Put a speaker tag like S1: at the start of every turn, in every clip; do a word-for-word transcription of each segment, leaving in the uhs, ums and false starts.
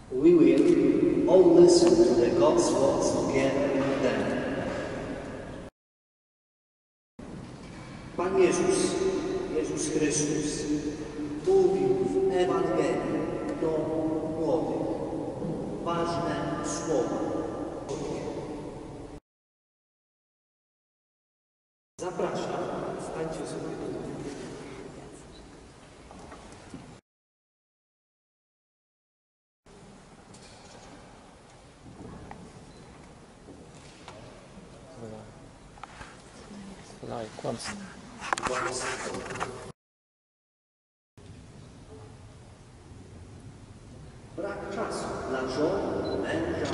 S1: We will all listen to the God's words together with them. Pan Jezus, Jezus Chrystus, mówił w Ewangelii do młodych ważne słowa. Zapraszam, stańcie sobie tutaj.
S2: Kłamstwo.
S1: Brak czasu dla żony, męża.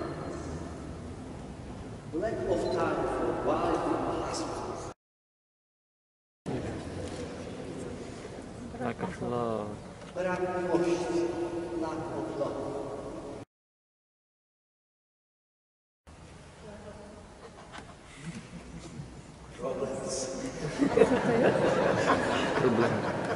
S1: Lack of time for wife and husband.
S2: Lack of love.
S1: Brak miłości. Lack of love. Problems.
S2: Problem.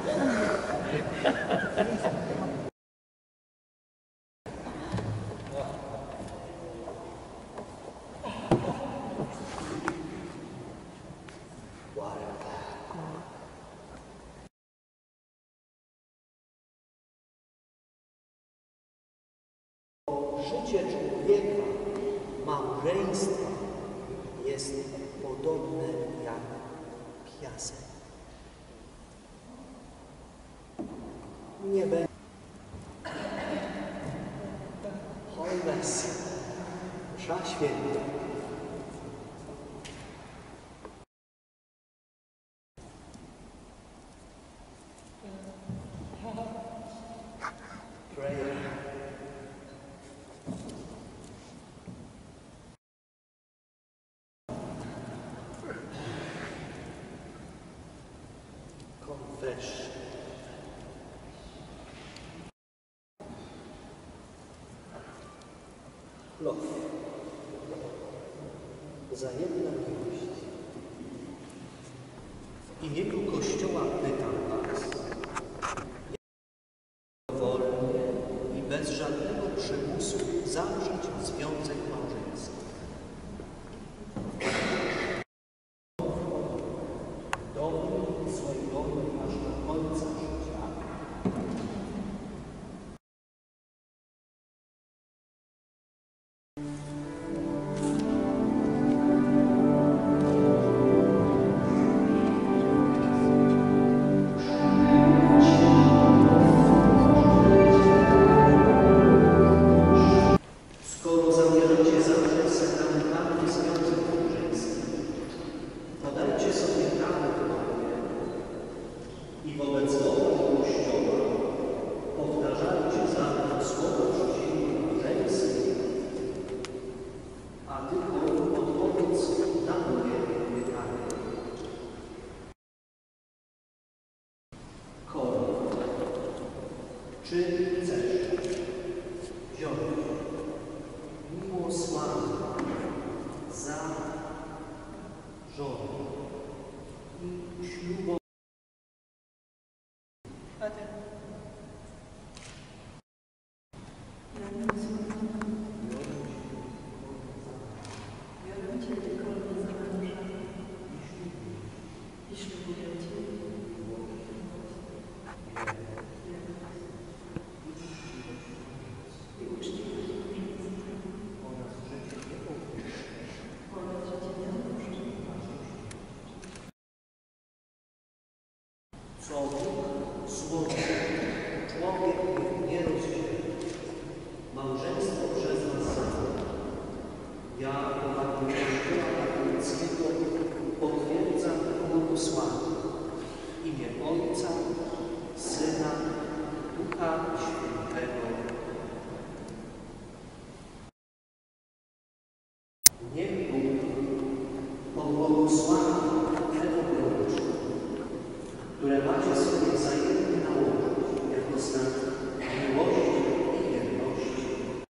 S1: Życie człowieka, małżeństwa jest podobne jak piasek. Nie będzie. Holmes, msza święta. Prayer. Confession. Love. Wzajemna miłość. W imieniu Kościoła pytam Was, jak wolnie i bez żadnego przymusu zawrzeć związek małżeński. Dobry swojego aż do końca życia. Skoro zamierzacie zawrzeć sakramentalny związek małżeński, podajcie sobie prawo wyborne i wobec woli Kościoła powtarzajcie zatem słowo przysięgi małżeńskiej, a tylko odpowiedz na moje pytanie. Koro, czy chcesz wziąć miłosławy za żonę i ślubować?
S3: Biorę Cię tylko za męża i ślubuję Cię i uczciwość
S1: Oraz życie nieopuszczone.
S3: oraz życie nieopuszczone.
S1: Co Bóg złożył, człowiek niech nie rozdzieli. Małżeństwo przez nas zawarto. Ja, powagi Kościoła katolickiego, potwierdzam błogosławie w imię Ojca, Syna, Ducha Świętego. Niech Bóg pobłogosławi tego połączenia, które macie sobie wzajemnie nałożyć jako znak miłości i wierności.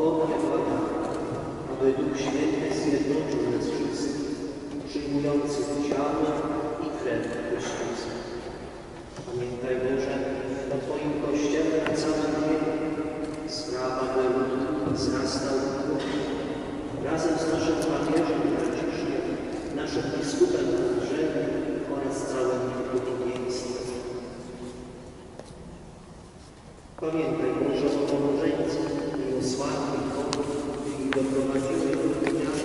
S1: pokornie błagamy, aby Duch Święty zjednoczył nas wszystkich, przyjmujących ciało i krew Chrystusa. Pamiętaj Boże o Twoim Kościele na całym niebie. Sprawa, by lud wzrastał w Bogu. Razem z naszym papieżem Franciszkiem, naszym biskupem Andrzejem oraz całym duchowieństwem. Pamiętaj Boże o pomożeńcach i o sławnych Bogu, i doprowadziły do wymiany.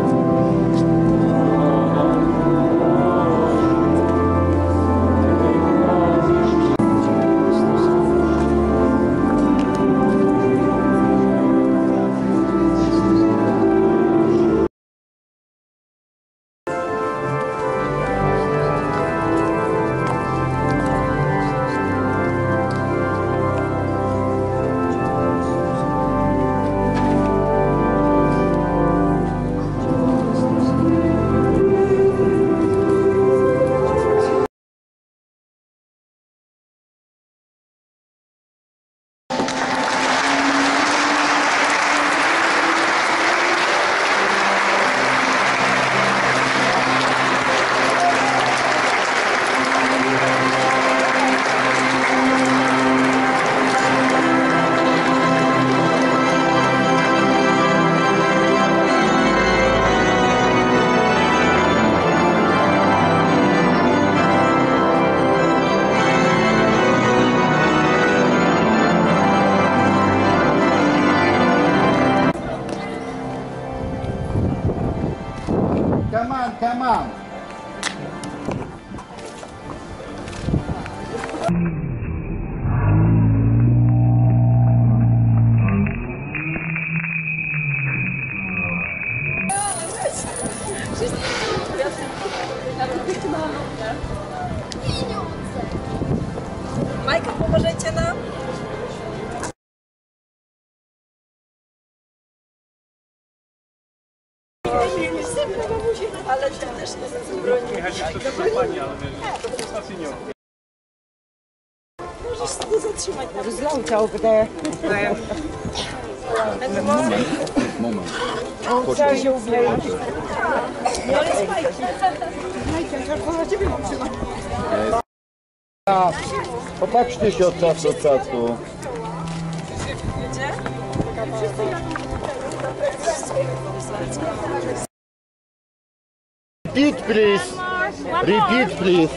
S4: Come on, come on.
S3: Majka, pomożecie nam? Ale ty też nie zabroni. Możesz sobie zatrzymać.
S5: Rozlał kde.
S4: Moment.
S5: On chciał się ubierać.
S3: No ale spajcie.
S4: Popatrzcie się od czasu do czasu. Repeat, please. Repeat, please.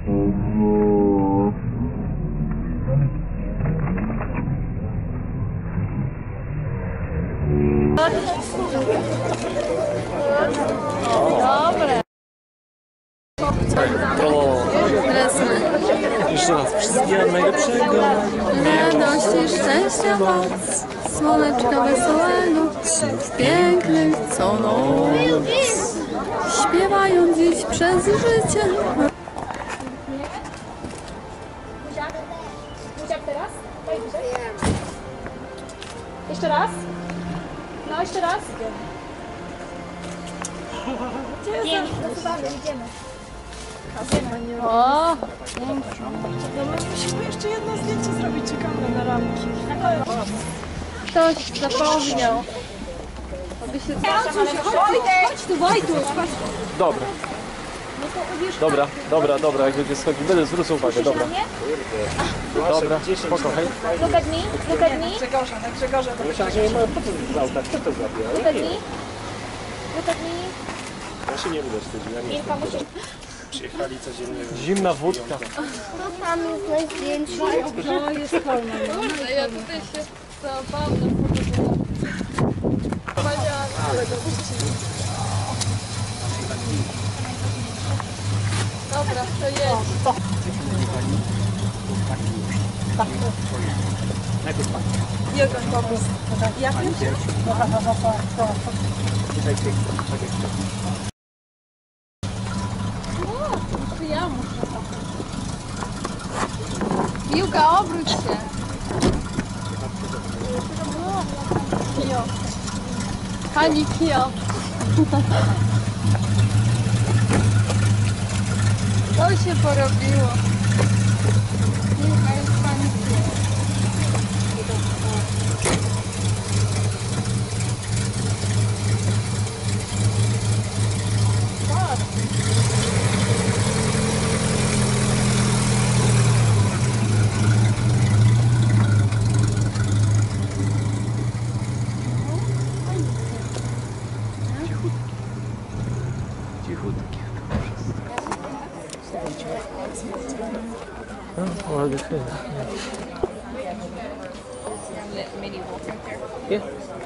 S2: To jeszcze raz wszystkiego najlepszego.
S6: Radości, szczęścia, moc, słoneczka wesołego, pięknych co noc, śpiewają dziś przez życie.
S7: Buziak teraz? Daj buziak. Jeszcze raz? No, jeszcze raz. Idziemy, zasuwamy, idziemy. O!
S3: No my musimy jeszcze jedno zdjęcie zrobić, czekamy na ramki.
S7: Ktoś zapomniał. Aby się... Chodź tu, Wojtuś!
S2: Dobra. Dobra, dobra, dobra, jak będzie schodzić, będę zwrócił uwagę, dobra. Dobra, spoko, hej.
S7: Look at me, look at me.
S3: Grzegorza, tak Grzegorza.
S8: Myślałem, że nie mają po co z auta, kto to zrobił?
S7: Look at me. Look at me.
S8: Ja się nie będę wstydził, ja nie
S7: Mirka,
S8: jestem.
S7: musisz...
S8: Przyjechali codziennie.
S2: Zimna wódka.
S6: Tam jest na zdjęciu.
S7: Ja tutaj się załapałam na Dobra, to jest.
S3: Jeden pomysł. Ja pierwszy?
S7: Czy ja muszę? Piłka, obróć się. Kio. Pani Kio. To się porobiło. Piłka jest pani Kio.
S2: Cichutki. No, ładnie chwilę. Nie?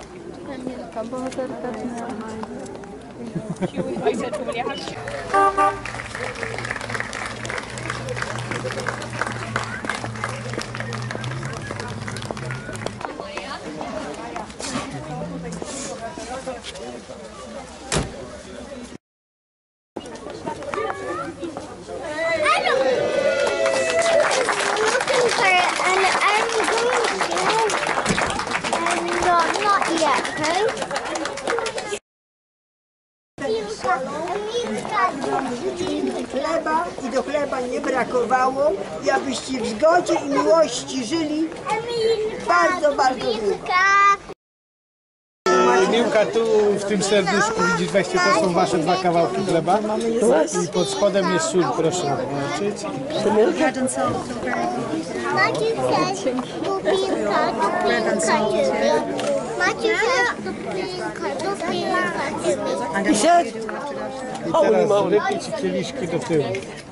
S5: Chleba i do chleba nie brakowało i abyście w zgodzie i miłości żyli bardzo, bardzo długo.
S8: Miłka, tu w tym serduszku widzisz, weźcie, to są wasze dwa kawałki chleba i pod spodem jest sól, proszę włączyć.
S6: Maciuś says dupinka, dupinka ciebie. Maciuś says dupinka, dupinka ciebie.
S8: I teraz wypić i kieliszki do tyłu.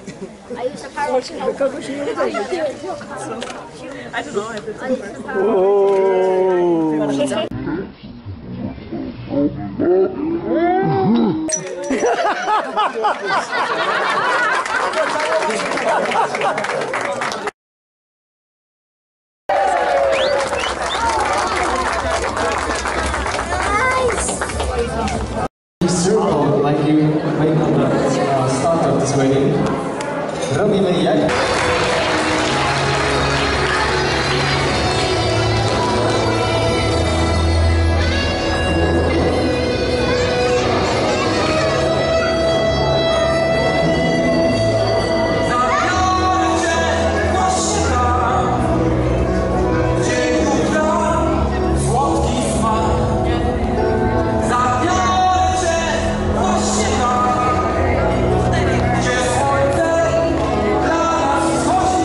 S9: Circle, like you made on the uh, start of this wedding. Robimy jak?
S10: Gdzie słońce dla nas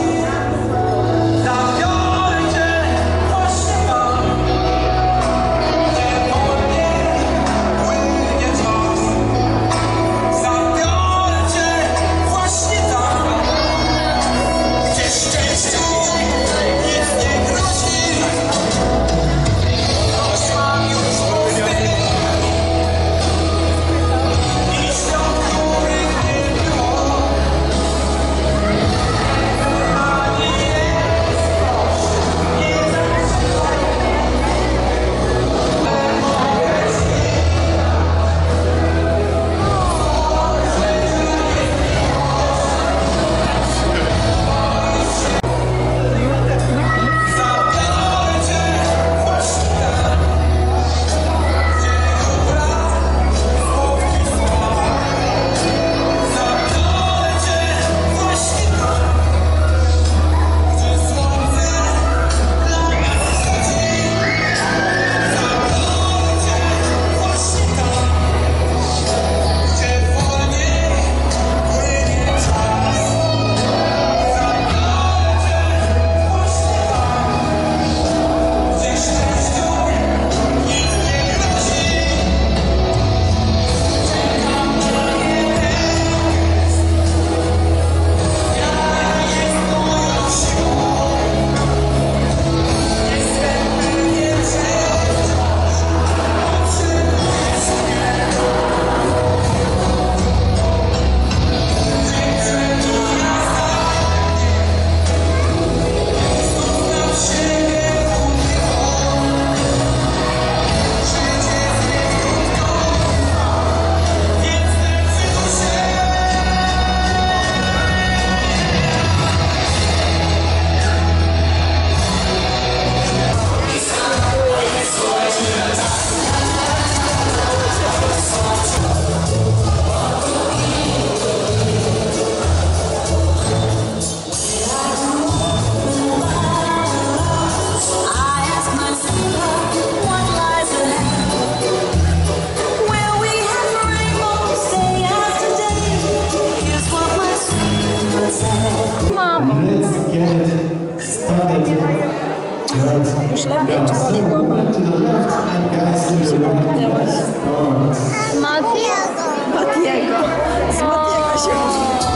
S9: Let's get it started.
S3: Już lepiej, czy boli głowa?
S9: To the left and guys to the right.
S3: Matiego. Z Matiego się